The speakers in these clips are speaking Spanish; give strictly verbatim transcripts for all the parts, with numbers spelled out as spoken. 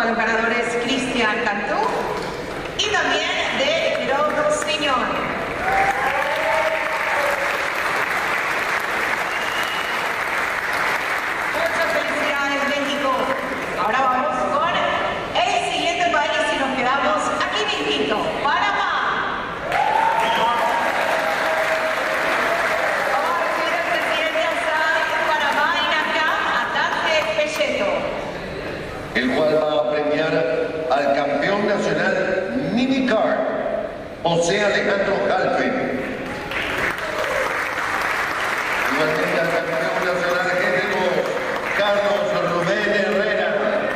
a los ganadores Cristian Cantú y también de Girón Señor. Ahora vamos con el siguiente país y nos quedamos aquí mismito, Panamá. Vamos a recibir al presidente Assad de Panamá y N A C A, Atante Pelleto, el cual va a premiar al campeón nacional minicar, José Alejandro Halfen. Igualmente al campeón nacional género, Carlos Rubén Herrera.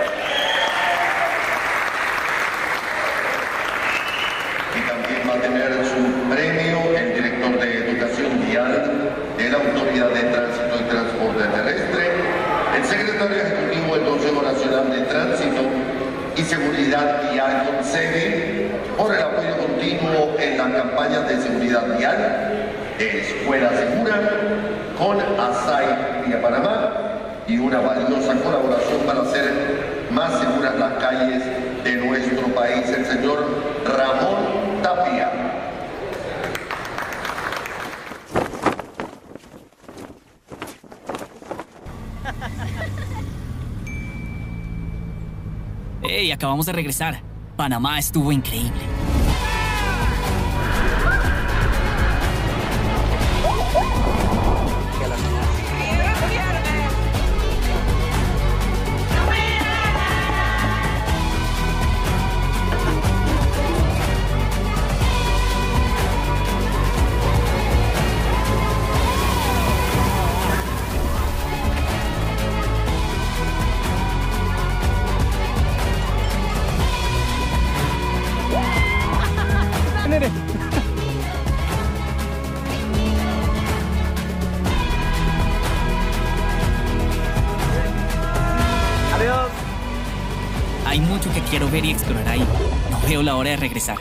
Va a tener su premio el director de Educación Vial de la Autoridad de Tránsito y Transporte Terrestre, el secretario ejecutivo del Consejo Nacional de Tránsito y Seguridad Vial Consevi, por el apoyo continuo en las campañas de seguridad vial de Escuela Segura con ASAI Vía Panamá y una valiosa colaboración para hacer más seguras las calles de nuestro país, el señor Ramón Tapia. Hey, acabamos de regresar. Panamá estuvo increíble. Adiós. Hay mucho que quiero ver y explorar ahí. No veo la hora de regresar.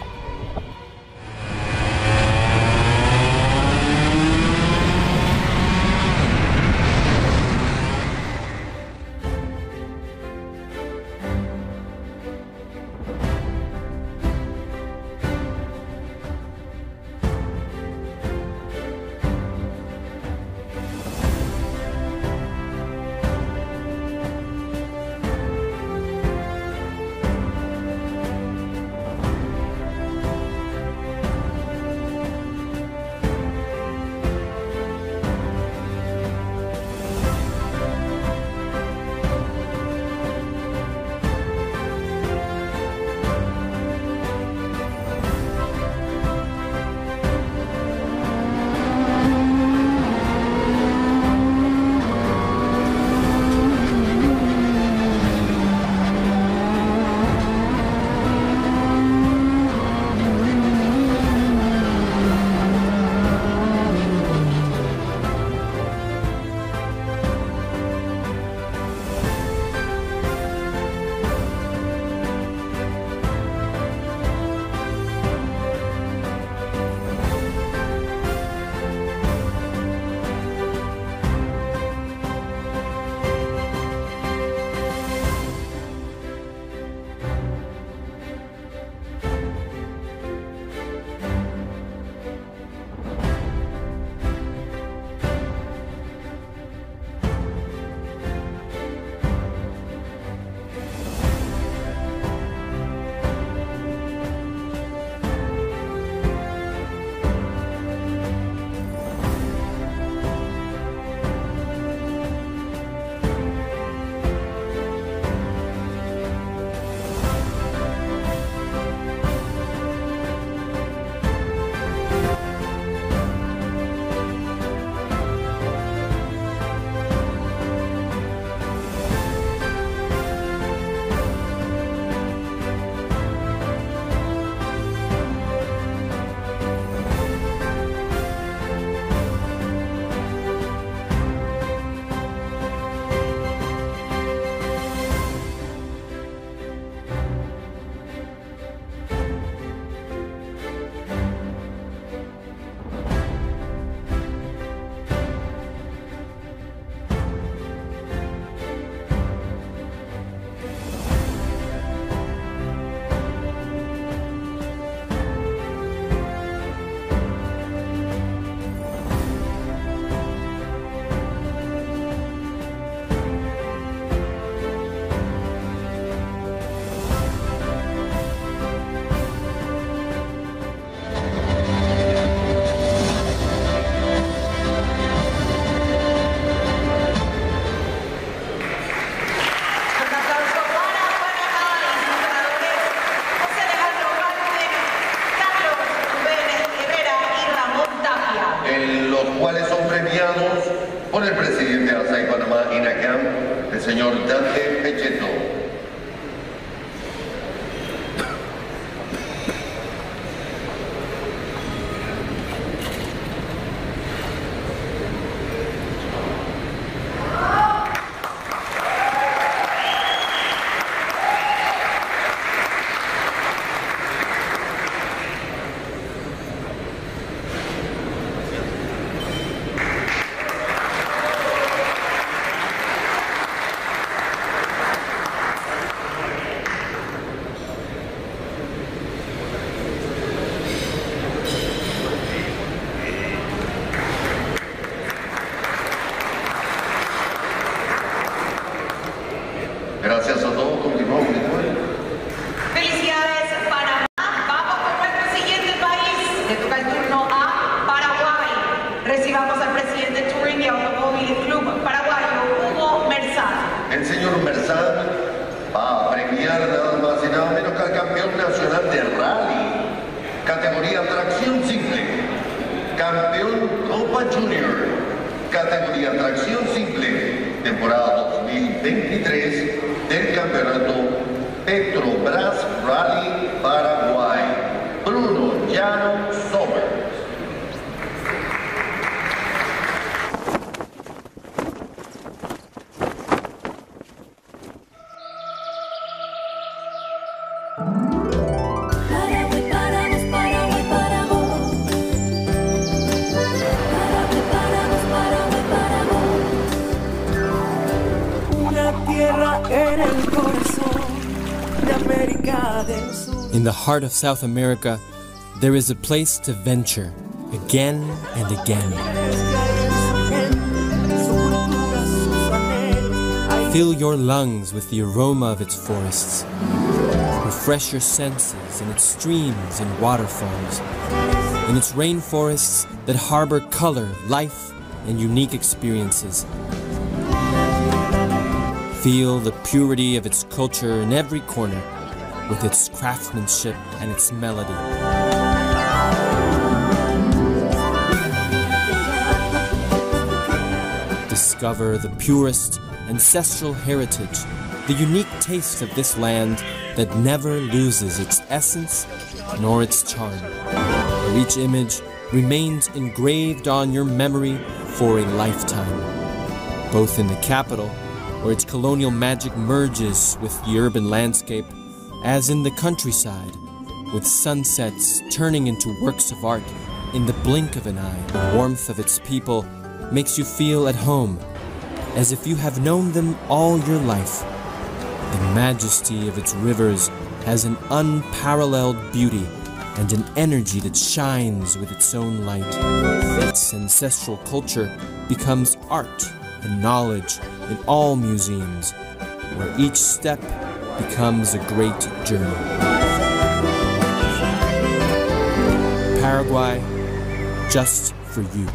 en los cuales son premiados por el presidente de Asai Panamá INACAM, el señor Dante Pechetto. Gracias a todos, continuamos. Felicidades, Panamá. Vamos con nuestro siguiente país. Le toca el turno a Paraguay. Recibamos al presidente Touring y Automóvil Club Paraguayo, Hugo Merzán. El señor Merzán va a premiar nada más y nada menos que al campeón nacional de rally, categoría tracción simple, campeón Copa Junior, categoría tracción simple, temporada dos mil veintitrés del campeonato Petrobras Rally Paraguay, Bruno Llano Somers. In the heart of South America, there is a place to venture again and again. Fill your lungs with the aroma of its forests. Refresh your senses in its streams and waterfalls. In its rainforests that harbor color, life, and unique experiences. Feel the purity of its culture in every corner, with its craftsmanship and its melody. Discover the purest ancestral heritage, the unique taste of this land that never loses its essence nor its charm, where each image remains engraved on your memory for a lifetime, both in the capital, where its colonial magic merges with the urban landscape, as in the countryside, with sunsets turning into works of art in the blink of an eye. The warmth of its people makes you feel at home, as if you have known them all your life. The majesty of its rivers has an unparalleled beauty and an energy that shines with its own light. Its ancestral culture becomes art and knowledge in all museums, where each step becomes a great journey. Paraguay, just for you.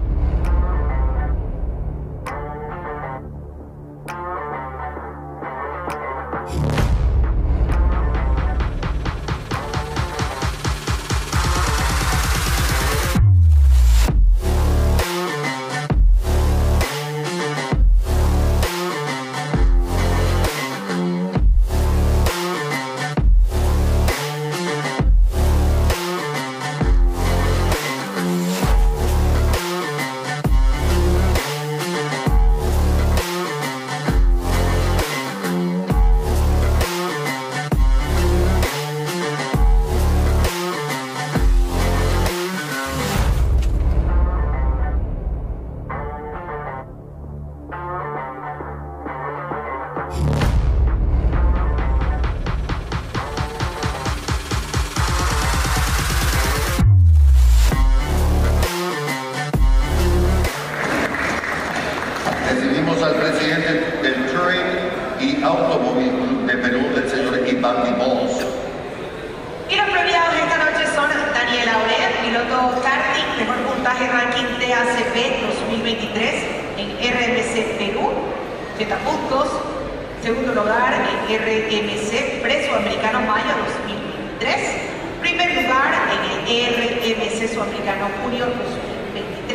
Recibimos al presidente del Touring y Automóvil Club de Perú, el señor Iván Dimos. Y los premiados esta noche son Daniel Aurea, piloto karting, mejor puntaje ranking T A C P dos mil veintitrés en R M C Perú, ochenta puntos. Segundo lugar en R M C Preso Americano Mayo dos mil veintitrés. Primer lugar en el R M C Sudamericano Junio dos mil veintitrés.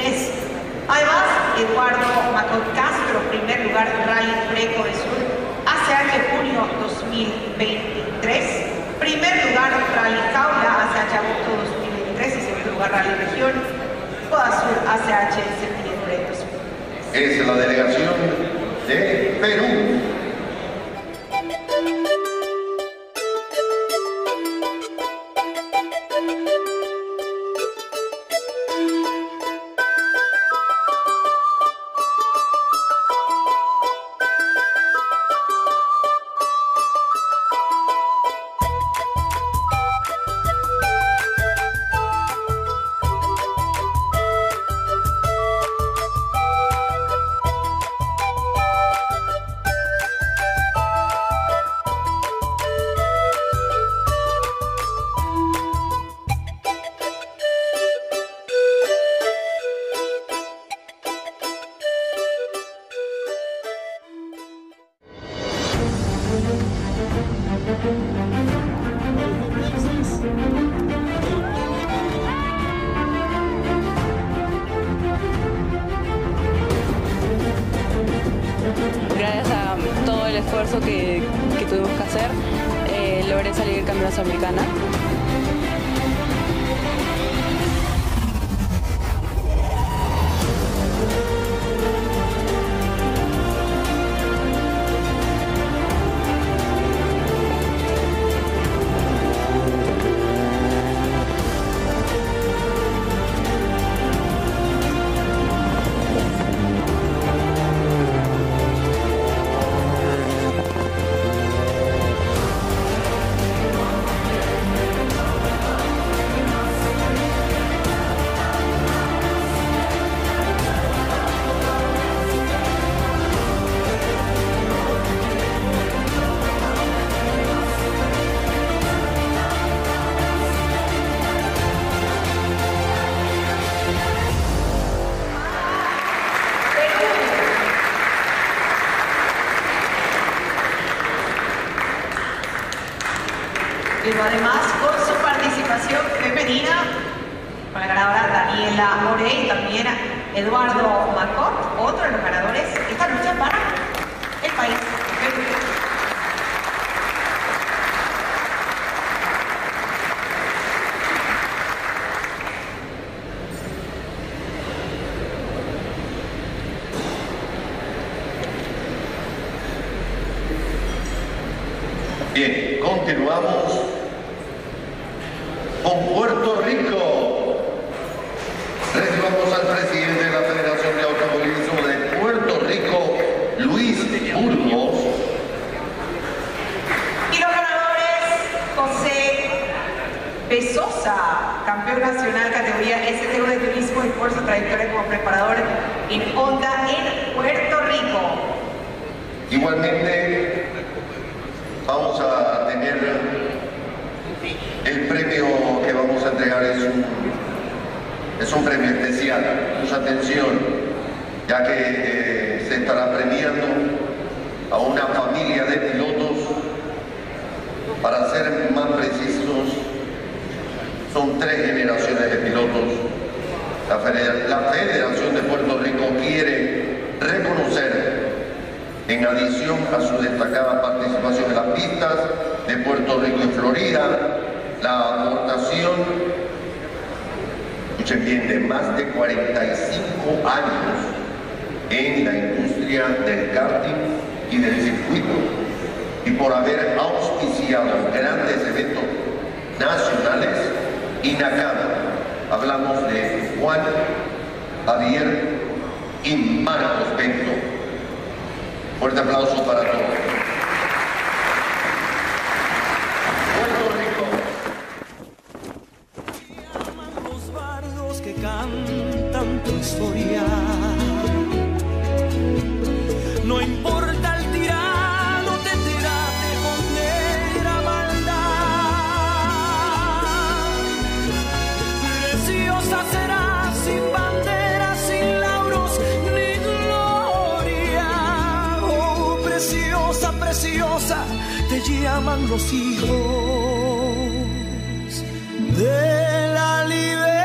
mil veintitrés. Primer lugar Rally Caula A C H Agosto dos mil veintitrés y segundo lugar Rally Región Coda Sur A C H Septiembre dos mil veintitrés. Es la delegación de Perú. Gracias a todo el esfuerzo que, que tuvimos que hacer, eh, logré salir campeona sudamericana. Pero además, con su participación femenina, con la ganadora Daniela Morey y también Eduardo Macot, otro de los ganadores de esta lucha para el país Perú. Bien, continuamos con Puerto Rico. Recibamos al presidente de la Federación de Automovilismo de Puerto Rico, Luis Burgos. Y los ganadores, José Besosa, campeón nacional categoría S T U de turismo y por su trayectoria como preparador en Honda en Puerto Rico. Igualmente, vamos a tener el premio que vamos a entregar, es un, es un premio especial. Mucha atención, ya que eh, se estará premiando a una familia de pilotos. Para ser más precisos, son tres generaciones de pilotos. La, Feder- la Federación de Puerto Rico quiere reconocer, en adición a su destacada participación en las pistas de Puerto Rico y Florida, la aportación, escuchen bien, de más de cuarenta y cinco años en la industria del karting y del circuito, y por haber auspiciado grandes eventos nacionales y NACADA. Hablamos de Juan, Javier y Marcos Bento. Fuerte aplauso para todos. Puerto Rico. Llaman los bardos que cantan tu historia. No importa el tirano, te tiraste con negra maldad. Preciosa será sin banderas, sin lauros ni gloria. Oh, preciosa, preciosa, te llaman los hijos de la libertad.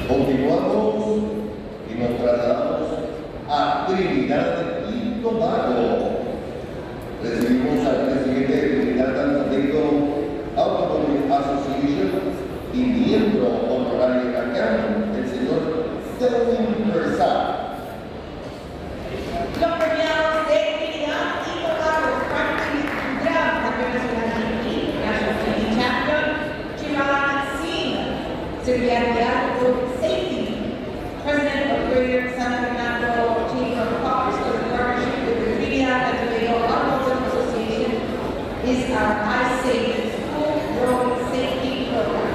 Continuamos y nos trasladamos a Trinidad y Tobago. Recibimos al presidente de Trinidad and Tobago Automobile Association y miembro honorario acá, el señor Selwyn Persad. Los premiados de Trinidad y Tobago, Franklin Dram, campeón nacional y National Team Champion, Chiran Singh, Secretariat for Safety, President of Greater San Fernando Chamber of Commerce, for the partnership with the Trinidad and Tobago Automobile Association is our iSafe School Road Safety Program.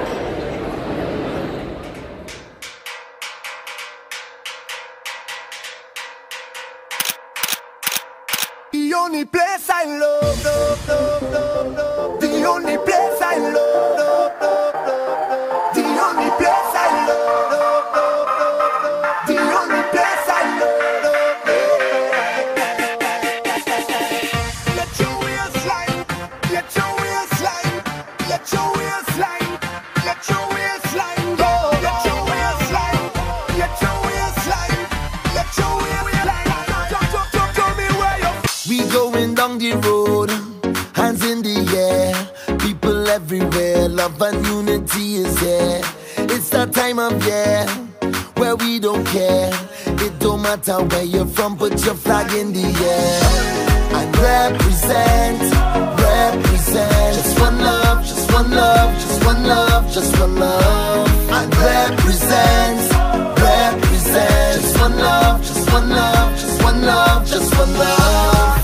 The only place I love, love, love, love, love. The only place I love, love, love, love. The only place I love, love, love, love. The only place I love, love, love. Let your wheels slide, let your wheels slide, let your wheels slide, let your wheels slide, go. Let your wheels slide, let your wheels slide, let your wheels slide. Tell me where you're. We going down the road, hands in the air. People everywhere, love and unity is here. It's that time of year where we don't care. It don't matter where you're from, put your flag in the air. And represent, represent. Just one love, just one love, just one love, just one love. And represent, represent. Just one love, just one love, just one love, just one love.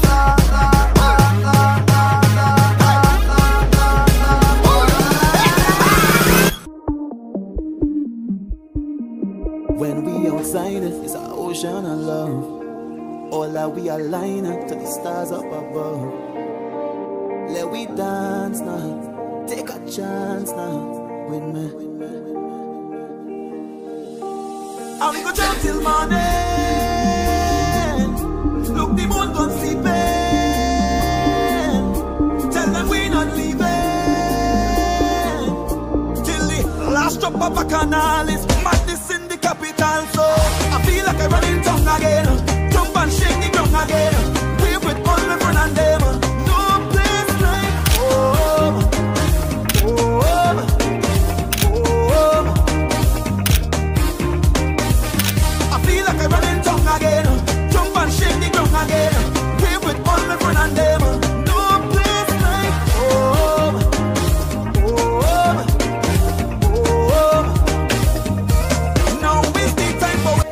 When we outside it, it's an ocean of love. All that we align up to the stars up above. Let we dance now, take a chance now with me. And we go jump till morning. Look, the moon gone sleeping. Tell them we not leaving till the last drop of a canal is madness in the capital. So I feel like I run in tongue again. Jump and shake the ground again. Wave with all my friends and them. No place like home. Home. Home. I feel like I run in tongue again. Jump and shake the ground again. Wave with all my friends and them. No place like home. Home. Home. Now is the time for.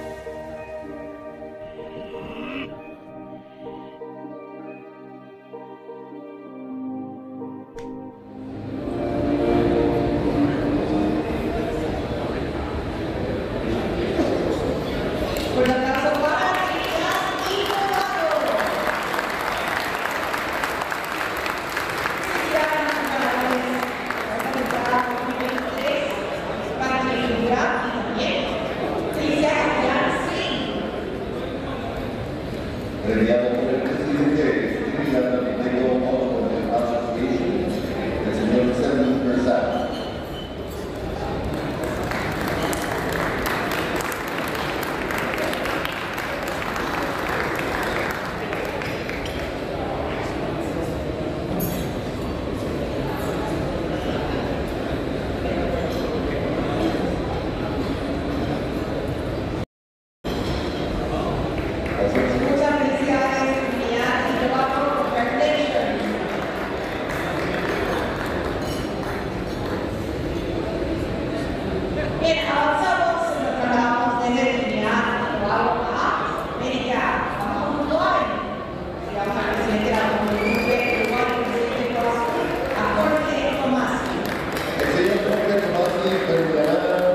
Por la causa para Trinidad y Tobago. Felicidades a los ganadores de esta temporada dos mil veintitrés para Trinidad y también felicidades a Chiran Singh. Premiado por el presidente de Trinidad and Tobago Automobile Association, el señor Selwyn Persad. Muchas felicidades, Trinidad y Tobago. Congratulations. Bien, avanzamos, nos trasladamos desde Trinidad y Tobago a América. Vamos a Uruguay. Y vamos al presidente de la Comunidad de Uruguay, el presidente Corazón, a Jorge Tomás. El señor Jorge Tomás perdonará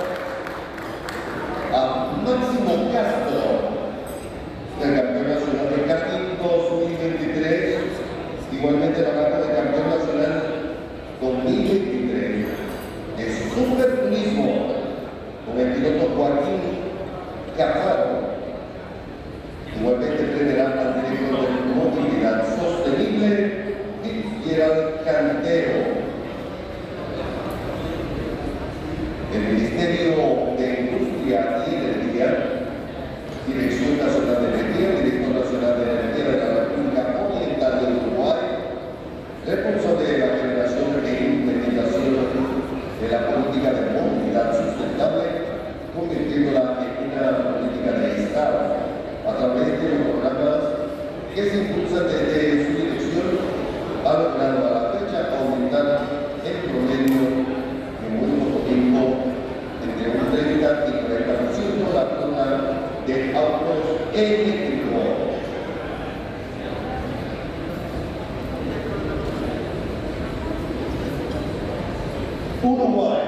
a Máximo Castro, el campeón nacional de karting dos mil veintitrés, igualmente la marca de campeón nacional dos mil veintitrés. Es Super Turismo con el piloto Joaquín Cafaro. Igualmente premiará al director de movilidad sostenible, Fitzgerald Cantero. El Ministerio de Industria Minería y Energía, Dirección Nacional de Energía, Director Nacional de Energía de la República Oriental del Uruguay, responsable de la generación e implementación de la política de movilidad sustentable, convirtiéndola en una política de Estado a través de los programas que se impulsan desde su dirección, ha logrado a la fecha aumentar el promedio en muy poco tiempo entre un treinta y cuarenta por ciento la flota de autos eléctricos. Uruguay.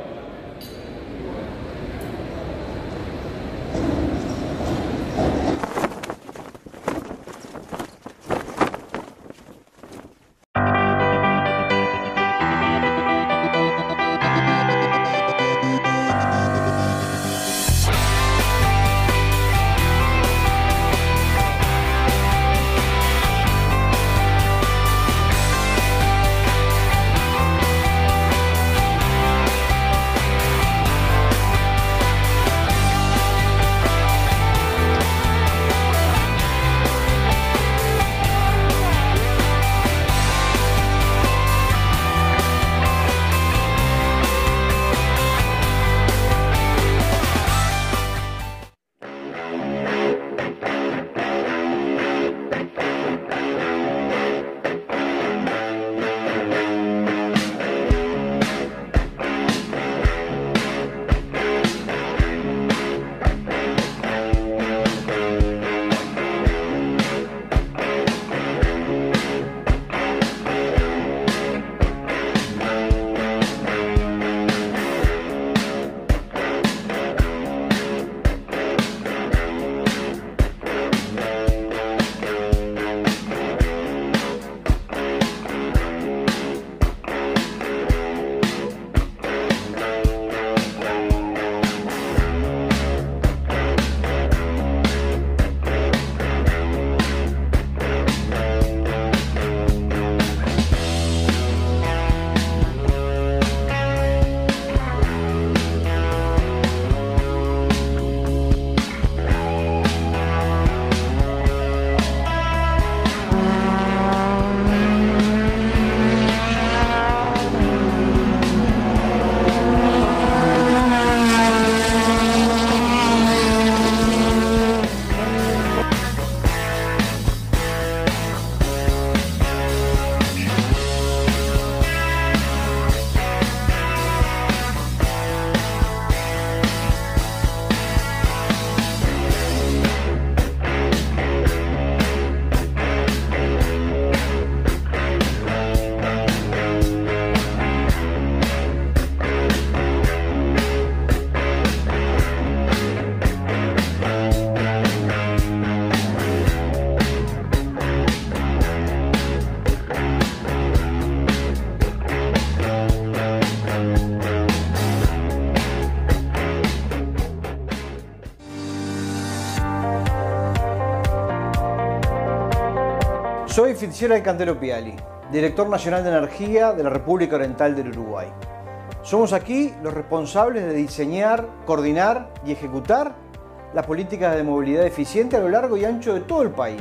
Soy Fitzgerald Cantero Piali, Director Nacional de Energía de la República Oriental del Uruguay. Somos aquí los responsables de diseñar, coordinar y ejecutar las políticas de movilidad eficiente a lo largo y ancho de todo el país.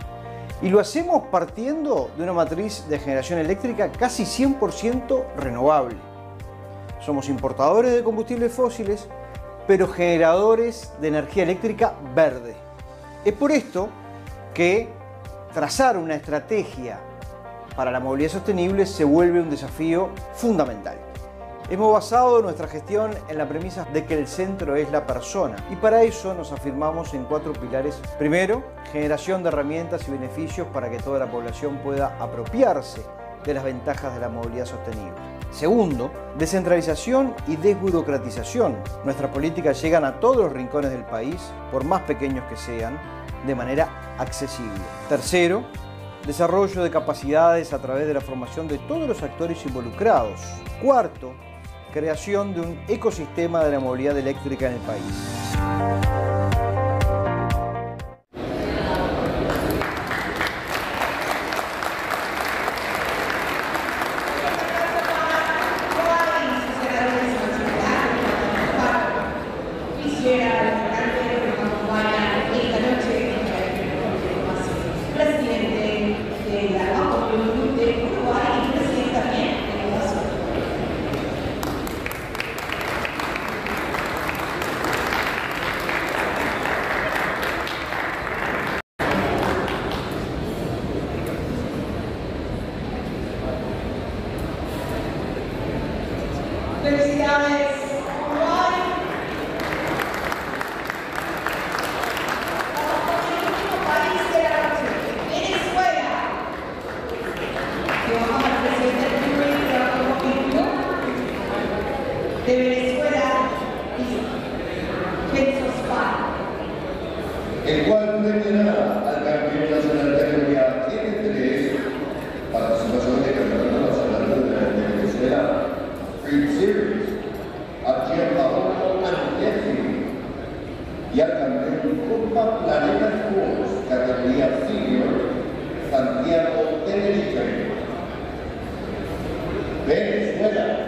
Y lo hacemos partiendo de una matriz de generación eléctrica casi cien por ciento renovable. Somos importadores de combustibles fósiles, pero generadores de energía eléctrica verde. Es por esto que trazar una estrategia para la movilidad sostenible se vuelve un desafío fundamental. Hemos basado nuestra gestión en la premisa de que el centro es la persona y para eso nos afirmamos en cuatro pilares. Primero, generación de herramientas y beneficios para que toda la población pueda apropiarse de las ventajas de la movilidad sostenible. Segundo, descentralización y desburocratización. Nuestras políticas llegan a todos los rincones del país, por más pequeños que sean, de manera accesible. Tercero, desarrollo de capacidades a través de la formación de todos los actores involucrados. Cuarto, creación de un ecosistema de la movilidad eléctrica en el país. Quisiera el cual premiará al campeón nacional de categoría N tres, participación de campeonato nacional de Venezuela, Free Series, a Gianpaolo Angefi, y al campeón Copa Planeta Sports, categoría Senior, Santiago Tenerife, Venezuela.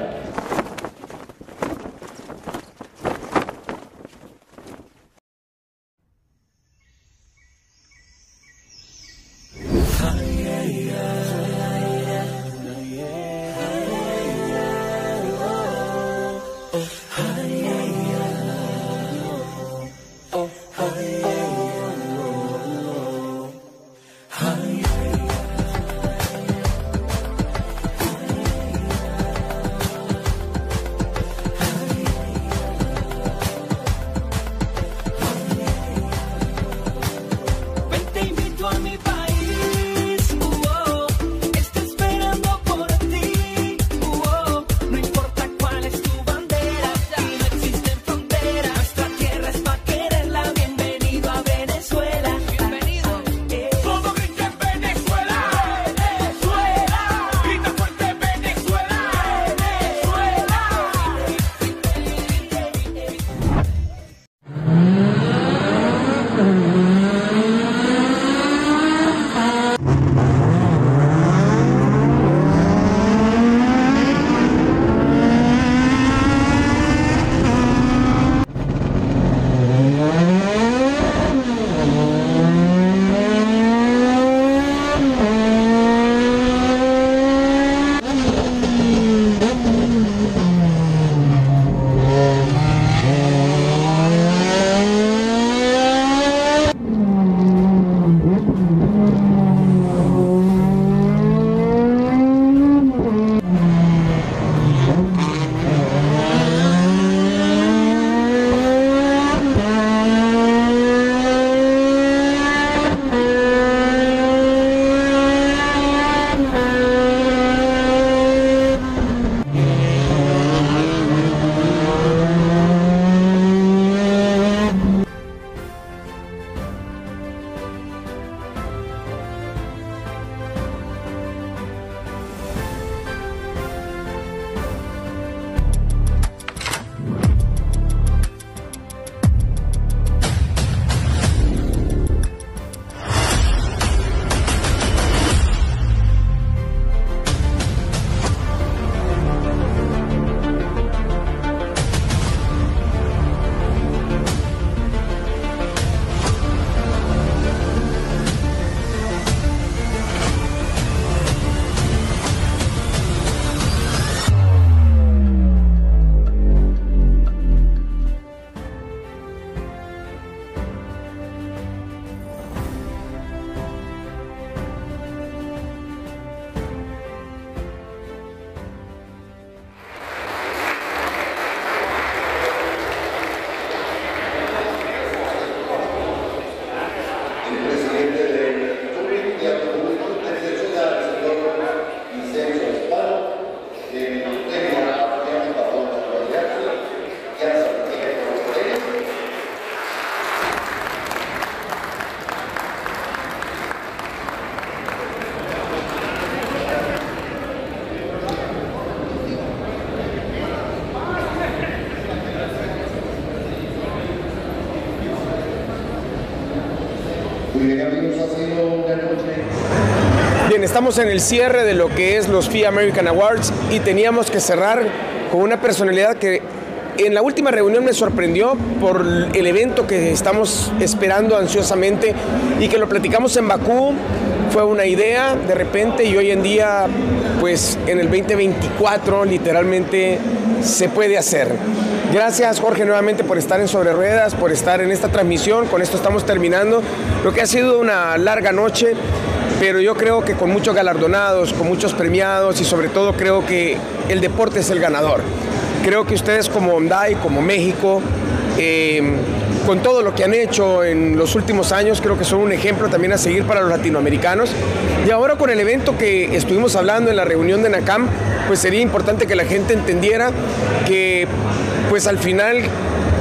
Bien, estamos en el cierre de lo que es los F I A American Awards y teníamos que cerrar con una personalidad que en la última reunión me sorprendió por el evento que estamos esperando ansiosamente y que lo platicamos en Bakú. Fue una idea de repente y hoy en día, pues en el veinte veinticuatro literalmente se puede hacer. Gracias, Jorge, nuevamente por estar en Sobre Ruedas, por estar en esta transmisión. Con esto estamos terminando lo que ha sido una larga noche, pero yo creo que con muchos galardonados, con muchos premiados y sobre todo creo que el deporte es el ganador. Creo que ustedes como Hyundai, como México, eh, con todo lo que han hecho en los últimos años, creo que son un ejemplo también a seguir para los latinoamericanos. Y ahora con el evento que estuvimos hablando en la reunión de NACAM, pues sería importante que la gente entendiera que pues al final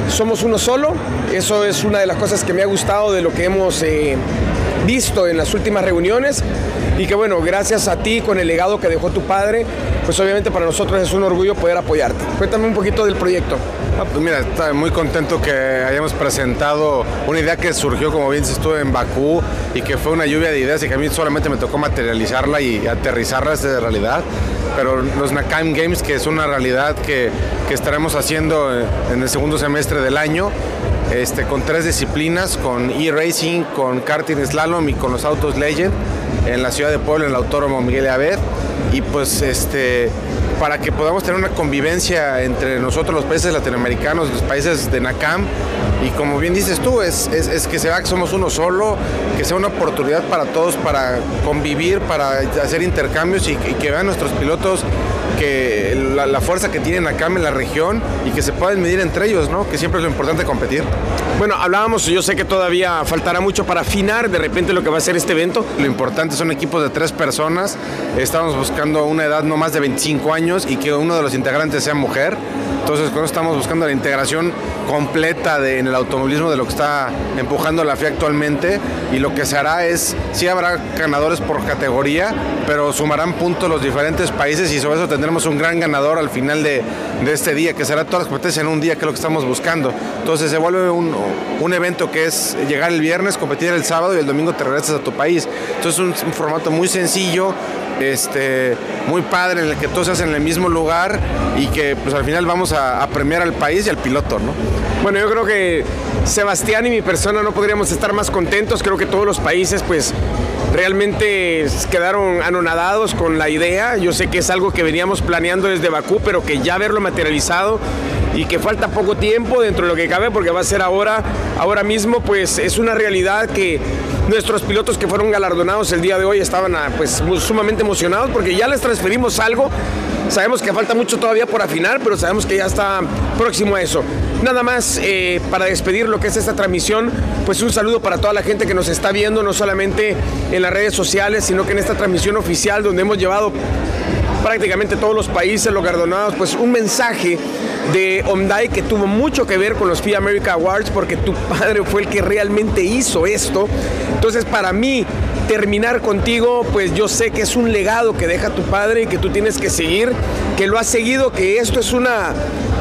somos uno solo. Eso es una de las cosas que me ha gustado de lo que hemos eh, visto en las últimas reuniones, y que bueno, gracias a ti, con el legado que dejó tu padre, pues obviamente para nosotros es un orgullo poder apoyarte. Cuéntame un poquito del proyecto. Ah, pues mira, estoy muy contento que hayamos presentado una idea que surgió, como bien dices tú, en Bakú, y que fue una lluvia de ideas y que a mí solamente me tocó materializarla y aterrizarla de realidad. Pero los NAKAM Games, que es una realidad que, que estaremos haciendo en el segundo semestre del año, este, con tres disciplinas, con e-racing, con karting slalom y con los autos Legend, en la ciudad de Puebla, en el Autódromo Miguel Abed. Y pues este, para que podamos tener una convivencia entre nosotros, los países latinoamericanos, los países de NAKAM, y como bien dices tú, es, es, es que se vea que somos uno solo, que sea una oportunidad para todos para convivir, para hacer intercambios, y, y que vean nuestros pilotos que la, la fuerza que tienen acá en la región, y que se puedan medir entre ellos, ¿no? Que siempre es lo importante, competir. Bueno, hablábamos, yo sé que todavía faltará mucho para afinar de repente lo que va a ser este evento. Lo importante son equipos de tres personas, estamos buscando una edad no más de veinticinco años y que uno de los integrantes sea mujer. Entonces, con eso estamos buscando la integración completa de, en el automovilismo de lo que está empujando la F I A actualmente, y lo que se hará es, sí habrá ganadores por categoría, pero sumarán puntos los diferentes países, y sobre eso tendremos un gran ganador al final de, de este día, que será todas las competencias en un día, que es lo que estamos buscando. Entonces se vuelve un, un evento que es llegar el viernes, competir el sábado y el domingo te regresas a tu país. Entonces es un, un formato muy sencillo, Este, muy padre, en el que todos se hacen en el mismo lugar, y que pues al final vamos a, a premiar al país y al piloto, ¿no? Bueno, yo creo que Sebastián y mi persona no podríamos estar más contentos. Creo que todos los países pues realmente quedaron anonadados con la idea. Yo sé que es algo que veníamos planeando desde Bakú, pero que ya verlo materializado, y que falta poco tiempo dentro de lo que cabe, porque va a ser ahora, ahora mismo, pues es una realidad que nuestros pilotos que fueron galardonados el día de hoy estaban pues sumamente emocionados, porque ya les transferimos algo. Sabemos que falta mucho todavía por afinar, pero sabemos que ya está próximo a eso. Nada más eh, para despedir lo que es esta transmisión, pues un saludo para toda la gente que nos está viendo, no solamente en las redes sociales, sino que en esta transmisión oficial, donde hemos llevado prácticamente todos los países, los galardonados, pues un mensaje de Hyundai que tuvo mucho que ver con los F I A America Awards, porque tu padre fue el que realmente hizo esto. Entonces, para mí, terminar contigo, pues yo sé que es un legado que deja tu padre y que tú tienes que seguir, que lo has seguido, que esto es una,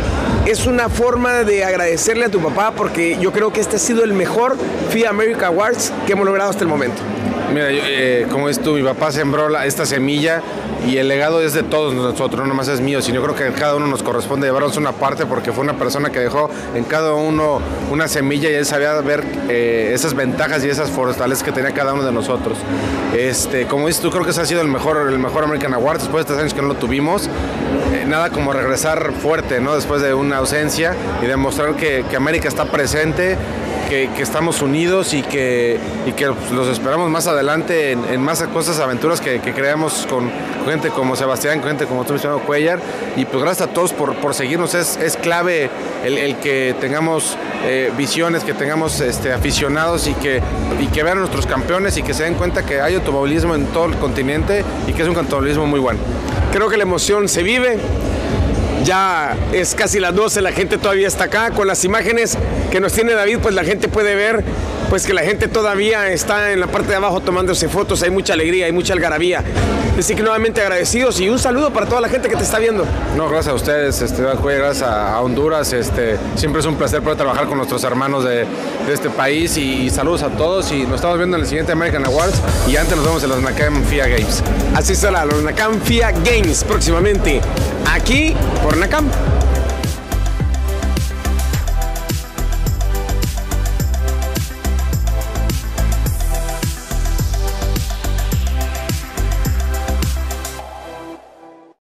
es una forma de agradecerle a tu papá, porque yo creo que este ha sido el mejor F I A America Awards que hemos logrado hasta el momento. Mira, yo, eh, como es tú, mi papá sembró la, esta semilla, y el legado es de todos nosotros, no nomás es mío, sino yo creo que a cada uno nos corresponde llevarnos una parte, porque fue una persona que dejó en cada uno una semilla, y él sabía ver eh, esas ventajas y esas fortalezas que tenía cada uno de nosotros. Este, como dices tú, creo que ese ha sido el mejor, el mejor American Award después de tres años que no lo tuvimos. Eh, nada como regresar fuerte, ¿no? Después de una ausencia, y demostrar que, que América está presente, Que, que estamos unidos, y que, y que los esperamos más adelante en, en más cosas, aventuras que, que creamos con, con gente como Sebastián, con gente como tú, mi estimado Cuellar. Y pues gracias a todos por, por seguirnos. Es, es clave el, el que tengamos eh, visiones, que tengamos este, aficionados, y que, y que vean a nuestros campeones, y que se den cuenta que hay automovilismo en todo el continente, y que es un automovilismo muy bueno. Creo que la emoción se vive. Ya es casi las doce, la gente todavía está acá. Con las imágenes que nos tiene David, pues la gente puede ver pues que la gente todavía está en la parte de abajo tomándose fotos. Hay mucha alegría, hay mucha algarabía. Así que nuevamente agradecidos, y un saludo para toda la gente que te está viendo. No, gracias a ustedes, este, gracias a Honduras. Este, siempre es un placer poder trabajar con nuestros hermanos de, de este país, y, y saludos a todos, y nos estamos viendo en el siguiente American Awards, y antes nos vemos en los NAKAM F I A Games. Así será, los NAKAM F I A Games próximamente aquí por NAKAM.